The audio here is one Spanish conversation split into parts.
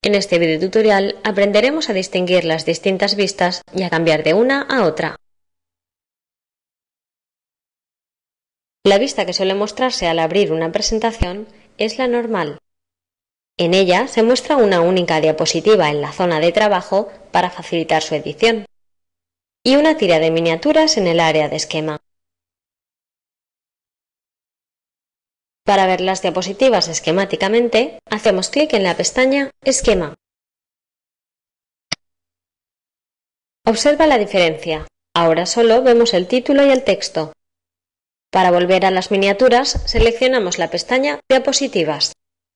En este video tutorial aprenderemos a distinguir las distintas vistas y a cambiar de una a otra. La vista que suele mostrarse al abrir una presentación es la normal. En ella se muestra una única diapositiva en la zona de trabajo para facilitar su edición y una tira de miniaturas en el área de esquema. Para ver las diapositivas esquemáticamente, hacemos clic en la pestaña Esquema. Observa la diferencia. Ahora solo vemos el título y el texto. Para volver a las miniaturas, seleccionamos la pestaña Diapositivas.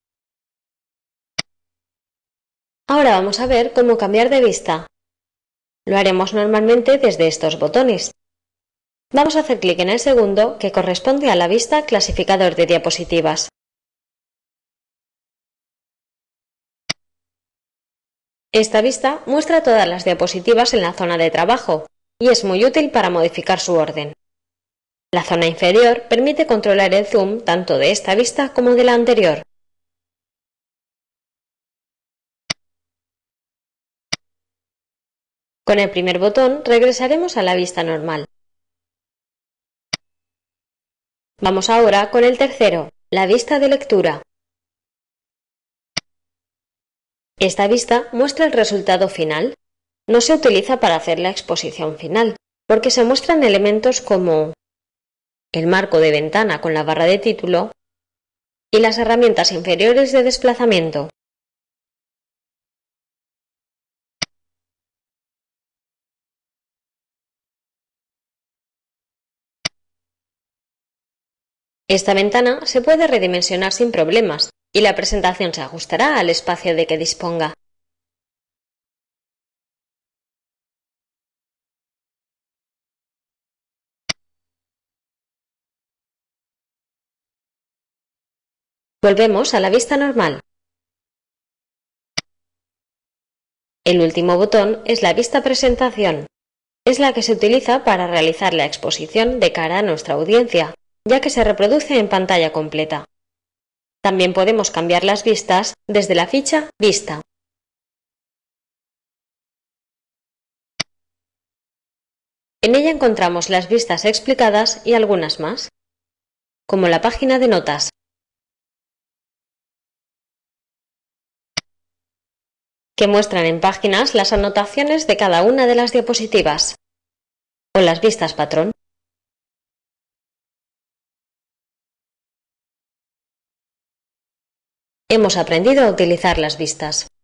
Ahora vamos a ver cómo cambiar de vista. Lo haremos normalmente desde estos botones. Vamos a hacer clic en el segundo, que corresponde a la vista Clasificador de diapositivas. Esta vista muestra todas las diapositivas en la zona de trabajo y es muy útil para modificar su orden. La zona inferior permite controlar el zoom tanto de esta vista como de la anterior. Con el primer botón regresaremos a la vista normal. Vamos ahora con el tercero, la vista de lectura. Esta vista muestra el resultado final. No se utiliza para hacer la exposición final, porque se muestran elementos como el marco de ventana con la barra de título y las herramientas inferiores de desplazamiento. Esta ventana se puede redimensionar sin problemas y la presentación se ajustará al espacio de que disponga. Volvemos a la vista normal. El último botón es la vista presentación. Es la que se utiliza para realizar la exposición de cara a nuestra audiencia, ya que se reproduce en pantalla completa. También podemos cambiar las vistas desde la ficha Vista. En ella encontramos las vistas explicadas y algunas más, como la página de notas. Que muestran en páginas las anotaciones de cada una de las diapositivas, o las vistas patrón. Hemos aprendido a utilizar las vistas.